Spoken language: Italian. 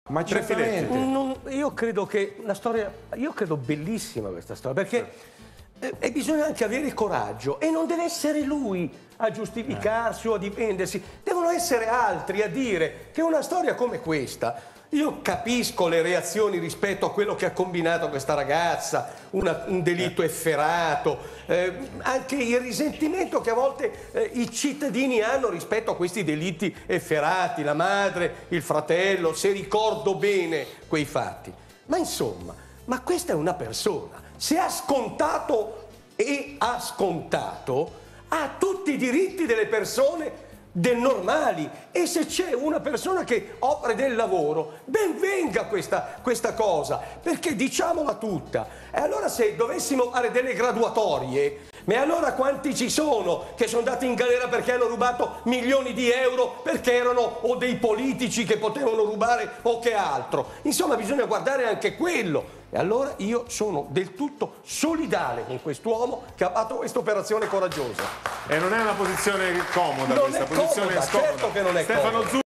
Ma certamente. Io credo che la storia, io credo bellissima questa storia, perché e bisogna anche avere coraggio, e non deve essere lui a giustificarsi o a difendersi, devono essere altri a dire che una storia come questa. Io capisco le reazioni rispetto a quello che ha combinato questa ragazza, un delitto efferato, anche il risentimento che a volte i cittadini hanno rispetto a questi delitti efferati, la madre, il fratello, se ricordo bene quei fatti. Ma insomma, ma questa è una persona, se ha scontato e ha scontato, ha tutti i diritti delle persone normali, e se c'è una persona che offre del lavoro, ben venga questa cosa, perché diciamola tutta. E allora se dovessimo fare delle graduatorie, ma allora quanti ci sono che sono andati in galera perché hanno rubato milioni di euro, perché erano o dei politici che potevano rubare o che altro? Insomma, bisogna guardare anche quello. E allora io sono del tutto solidale con quest'uomo che ha fatto questa operazione coraggiosa. E non è una posizione comoda, Non questa è posizione comoda, scomoda. certo che non è comoda.